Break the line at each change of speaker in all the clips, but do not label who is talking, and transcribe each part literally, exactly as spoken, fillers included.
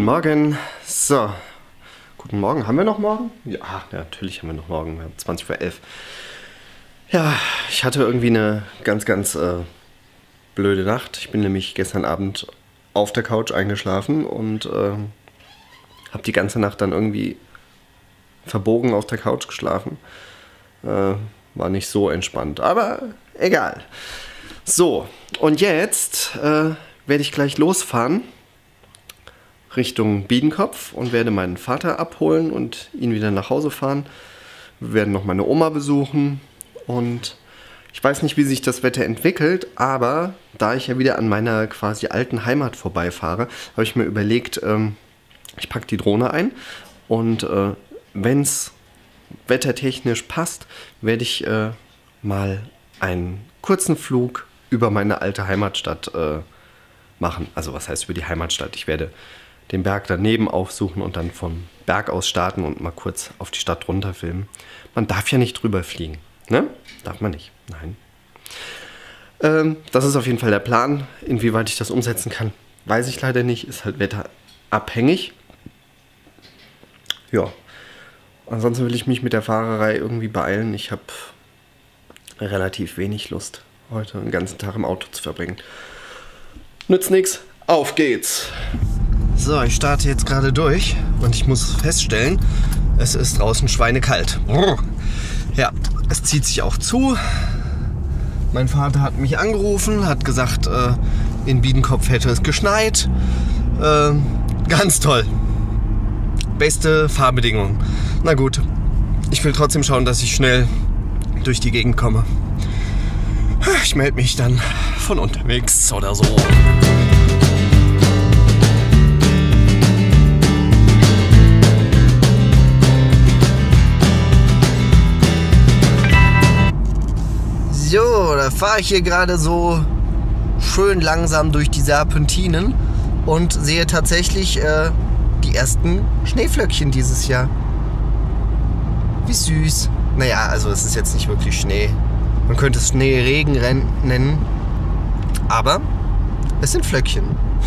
Morgen. So, guten Morgen. Haben wir noch morgen? Ja, natürlich haben wir noch morgen. Wir haben zwanzig vor elf. Ja, ich hatte irgendwie eine ganz, ganz äh, blöde Nacht. Ich bin nämlich gestern Abend auf der Couch eingeschlafen und äh, habe die ganze Nacht dann irgendwie verbogen auf der Couch geschlafen. Äh, war nicht so entspannt, aber egal. So, und jetzt äh, werde ich gleich losfahren Richtung Biedenkopf und werde meinen Vater abholen und ihn wieder nach Hause fahren. Wir werden noch meine Oma besuchen und ich weiß nicht, wie sich das Wetter entwickelt, aber da ich ja wieder an meiner quasi alten Heimat vorbeifahre, habe ich mir überlegt, ähm, ich packe die Drohne ein und äh, wenn es wettertechnisch passt, werde ich äh, mal einen kurzen Flug über meine alte Heimatstadt äh, machen. Also was heißt über die Heimatstadt? Ich werde den Berg daneben aufsuchen und dann vom Berg aus starten und mal kurz auf die Stadt runter filmen. Man darf ja nicht drüber fliegen, ne? Darf man nicht, nein. Ähm, das ist auf jeden Fall der Plan. Inwieweit ich das umsetzen kann, weiß ich leider nicht. Ist halt wetterabhängig. Ja. Ansonsten will ich mich mit der Fahrerei irgendwie beeilen. Ich habe relativ wenig Lust, heute den ganzen Tag im Auto zu verbringen. Nützt nichts. Auf geht's! So, ich starte jetzt gerade durch und ich muss feststellen, es ist draußen schweinekalt. Ja, es zieht sich auch zu. Mein Vater hat mich angerufen, hat gesagt, äh, in Biedenkopf hätte es geschneit. Äh, ganz toll. Beste Fahrbedingungen. Na gut, ich will trotzdem schauen, dass ich schnell durch die Gegend komme. Ich melde mich dann von unterwegs oder so. So, da fahre ich hier gerade so schön langsam durch die Serpentinen und sehe tatsächlich äh, die ersten Schneeflöckchen dieses Jahr. Wie süß. Naja, also es ist jetzt nicht wirklich Schnee. Man könnte es Schneeregen nennen, aber es sind Flöckchen.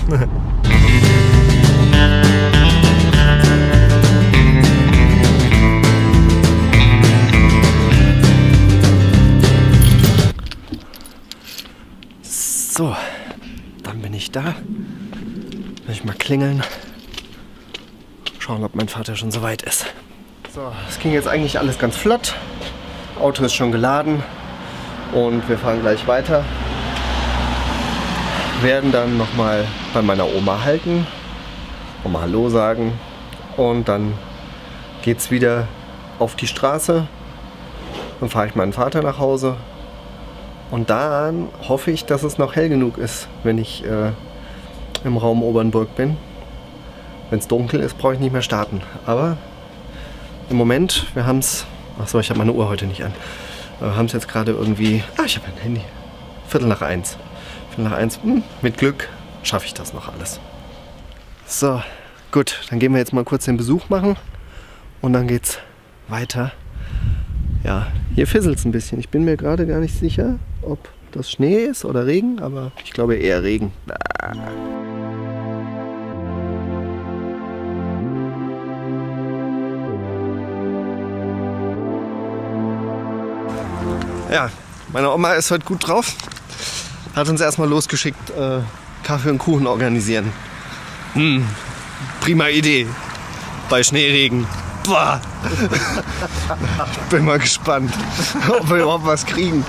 So, dann bin ich da. Will ich mal klingeln. Schauen, ob mein Vater schon soweit ist. So, es ging jetzt eigentlich alles ganz flott. Auto ist schon geladen und wir fahren gleich weiter. Werden dann nochmal bei meiner Oma halten, Oma Hallo sagen und dann geht's wieder auf die Straße. Dann fahre ich meinen Vater nach Hause. Und dann hoffe ich, dass es noch hell genug ist, wenn ich äh, im Raum Obernburg bin. Wenn es dunkel ist, brauche ich nicht mehr starten. Aber im Moment, wir haben es... Achso, ich habe meine Uhr heute nicht an. Wir haben es jetzt gerade irgendwie... Ah, ich habe ein Handy. Viertel nach eins. Viertel nach eins. Hm, mit Glück schaffe ich das noch alles. So, gut. Dann gehen wir jetzt mal kurz den Besuch machen. Und dann geht's weiter. Ja, hier fisselt es ein bisschen. Ich bin mir gerade gar nicht sicher, ob das Schnee ist oder Regen, aber ich glaube eher Regen. Ah. Ja, meine Oma ist heute gut drauf. Hat uns erstmal losgeschickt, äh, Kaffee und Kuchen organisieren. Hm, prima Idee. Bei Schneeregen. Boah. Ich bin mal gespannt, ob wir überhaupt was kriegen.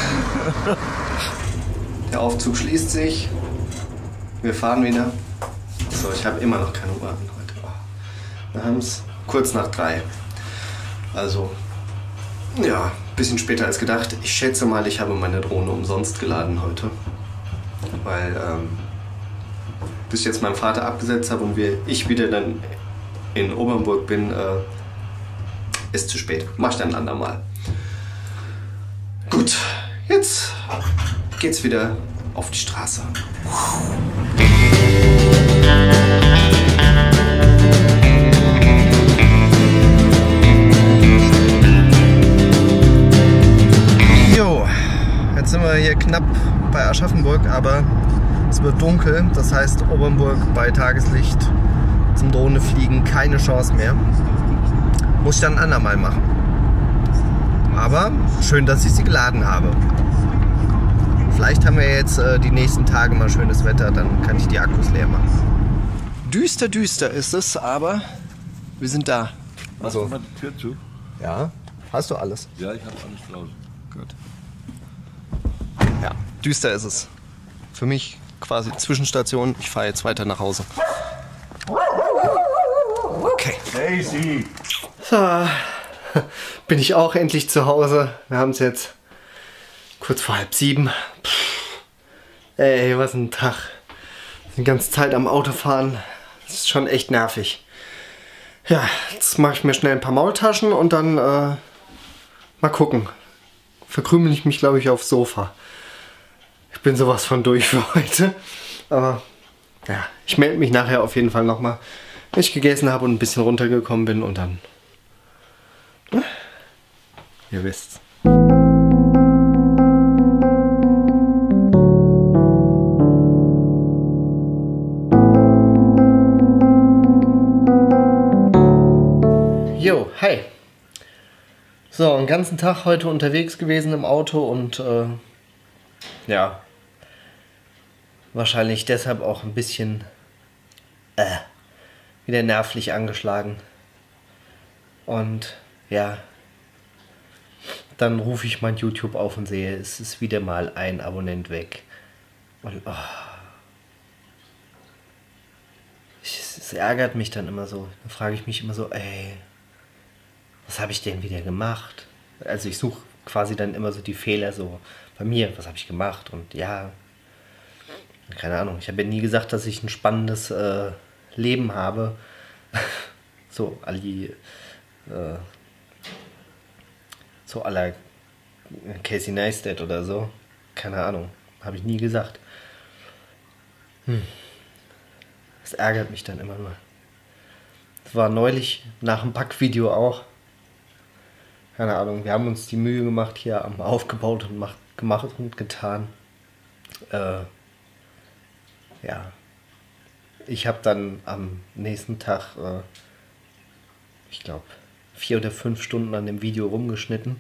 Der Aufzug schließt sich. Wir fahren wieder. So, ich habe immer noch keine Uhr an heute. Wir haben es kurz nach drei. Also, ja, ein bisschen später als gedacht. Ich schätze mal, ich habe meine Drohne umsonst geladen heute. Weil, ähm, bis ich jetzt meinen Vater abgesetzt habe und wir, ich wieder dann in Obernburg bin, äh, ist zu spät. Mach ich dann ein andermal. Gut, jetzt geht's wieder auf die Straße. Jo, jetzt sind wir hier knapp bei Aschaffenburg, aber es wird dunkel. Das heißt, Obernburg bei Tageslicht zum Drohne fliegen keine Chance mehr. Muss ich dann ein andermal machen. Aber schön, dass ich sie geladen habe. Vielleicht haben wir jetzt äh, die nächsten Tage mal schönes Wetter, dann kann ich die Akkus leer machen. Düster, düster ist es, aber wir sind da.
Also, machst du mal die Tür zu?
Ja, hast du alles?
Ja, ich habe alles draußen.
Gut. Ja, düster ist es. Für mich quasi Zwischenstation. Ich fahre jetzt weiter nach Hause. Okay.
Daisy!
So, bin ich auch endlich zu Hause. Wir haben es jetzt kurz vor halb sieben. Pff, ey, was ein Tag. Die ganze Zeit am Auto fahren. Das ist schon echt nervig. Ja, jetzt mache ich mir schnell ein paar Maultaschen und dann äh, mal gucken. Verkrümel ich mich, glaube ich, aufs Sofa. Ich bin sowas von durch für heute. Aber ja, ich melde mich nachher auf jeden Fall nochmal, wenn ich gegessen habe und ein bisschen runtergekommen bin und dann... Ne? Ihr wisst's. Jo, hi. So, einen ganzen Tag heute unterwegs gewesen im Auto und äh, ja, wahrscheinlich deshalb auch ein bisschen äh, wieder nervlich angeschlagen. Und ja, dann rufe ich mein YouTube auf und sehe, es ist wieder mal ein Abonnent weg. Und oh, es, es ärgert mich dann immer so. Dann frage ich mich immer so, ey, was habe ich denn wieder gemacht? Also ich suche quasi dann immer so die Fehler so bei mir, was habe ich gemacht? Und ja, keine Ahnung, ich habe ja nie gesagt, dass ich ein spannendes äh, Leben habe. So, Ali, äh, so à la Casey Neistat oder so. Keine Ahnung, habe ich nie gesagt. Hm. Das ärgert mich dann immer nur. Das war neulich nach dem Backvideo auch. Keine Ahnung, wir haben uns die Mühe gemacht, hier haben aufgebaut und macht, gemacht und getan. Äh, ja. Ich habe dann am nächsten Tag, äh, ich glaube, vier oder fünf Stunden an dem Video rumgeschnitten.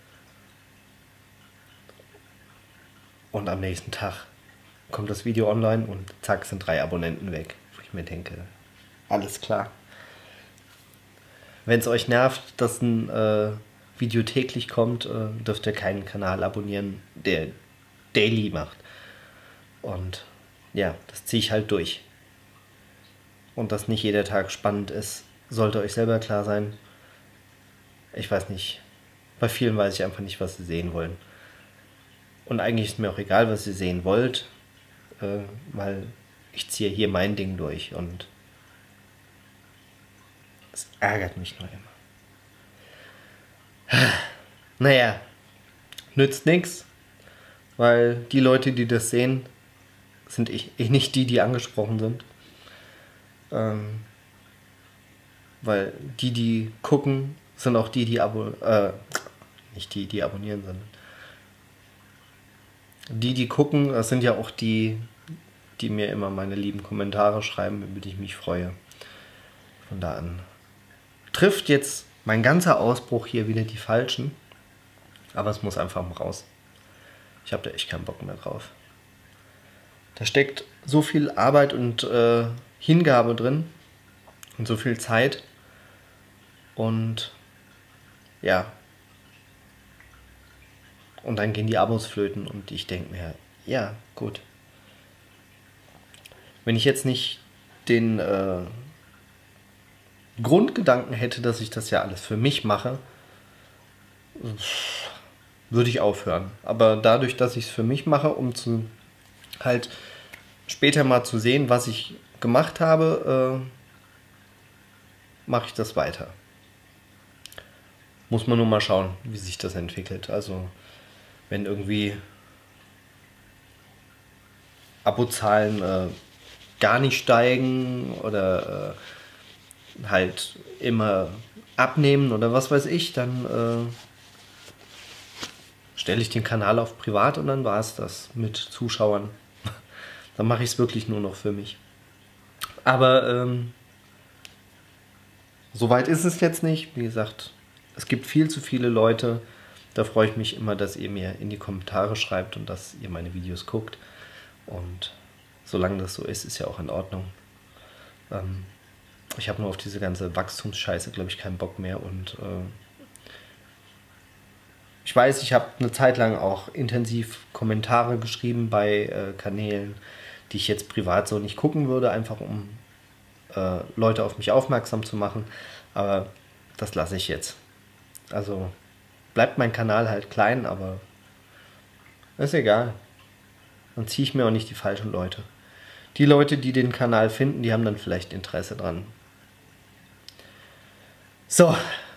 Und am nächsten Tag kommt das Video online und zack, sind drei Abonnenten weg. Wo ich mir denke, alles klar. Wenn es euch nervt, dass ein äh, Video täglich kommt, äh, dürft ihr keinen Kanal abonnieren, der daily macht. Und ja, das ziehe ich halt durch. Und dass nicht jeder Tag spannend ist, sollte euch selber klar sein. Ich weiß nicht, bei vielen weiß ich einfach nicht, was sie sehen wollen. Und eigentlich ist mir auch egal, was ihr sehen wollt, äh, weil ich ziehe hier mein Ding durch und es ärgert mich nur immer. Naja, nützt nichts, weil die Leute, die das sehen, sind ich, ich nicht die, die angesprochen sind. Ähm, weil die, die gucken, sind auch die, die abo äh, nicht die, die abonnieren, sondern die, die gucken, das sind ja auch die, die mir immer meine lieben Kommentare schreiben, über die ich mich freue. Von da an trifft jetzt mein ganzer Ausbruch hier wieder die Falschen. Aber es muss einfach mal raus. Ich habe da echt keinen Bock mehr drauf. Da steckt so viel Arbeit und äh, Hingabe drin. Und so viel Zeit. Und ja. Und dann gehen die Abos flöten. Und ich denke mir, ja, gut. Wenn ich jetzt nicht den äh, Grundgedanken hätte, dass ich das ja alles für mich mache, würde ich aufhören. Aber dadurch, dass ich es für mich mache, um zu halt später mal zu sehen, was ich gemacht habe, äh, mache ich das weiter. Muss man nur mal schauen, wie sich das entwickelt. Also wenn irgendwie Abozahlen äh, gar nicht steigen oder äh, halt immer abnehmen oder was weiß ich, dann äh, stelle ich den Kanal auf privat und dann war es das mit Zuschauern. Dann mache ich es wirklich nur noch für mich. Aber ähm, Soweit ist es jetzt nicht. Wie gesagt, es gibt viel zu viele Leute. Da freue ich mich immer, dass ihr mir in die Kommentare schreibt und dass ihr meine Videos guckt. Und solange das so ist, ist ja auch in Ordnung. Ähm, ich habe nur auf diese ganze Wachstumsscheiße, glaube ich, keinen Bock mehr. Und äh, ich weiß, ich habe eine Zeit lang auch intensiv Kommentare geschrieben bei äh, Kanälen, die ich jetzt privat so nicht gucken würde, einfach um äh, Leute auf mich aufmerksam zu machen. Aber das lasse ich jetzt. Also bleibt mein Kanal halt klein, aber ist egal. Dann ziehe ich mir auch nicht die falschen Leute. Die Leute, die den Kanal finden, die haben dann vielleicht Interesse dran. So.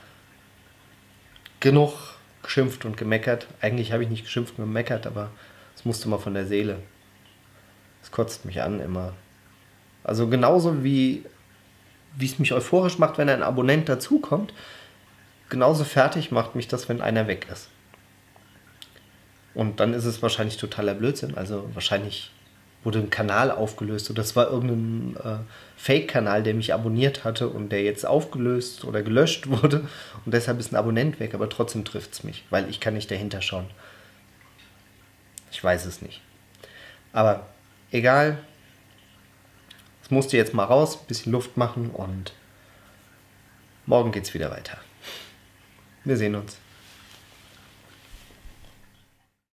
Genug geschimpft und gemeckert. Eigentlich habe ich nicht geschimpft und gemeckert, aber es musste mal von der Seele. Es kotzt mich an immer. Also genauso wie, wie es mich euphorisch macht, wenn ein Abonnent dazukommt, genauso fertig macht mich das, wenn einer weg ist. Und dann ist es wahrscheinlich totaler Blödsinn. Also wahrscheinlich wurde ein Kanal aufgelöst oder das war irgendein äh, Fake-Kanal, der mich abonniert hatte und der jetzt aufgelöst oder gelöscht wurde und deshalb ist ein Abonnent weg, aber trotzdem trifft es mich, weil ich kann nicht dahinter schauen. Ich weiß es nicht. Aber egal. Es musste jetzt mal raus, ein bisschen Luft machen und morgen geht's wieder weiter. Wir sehen uns.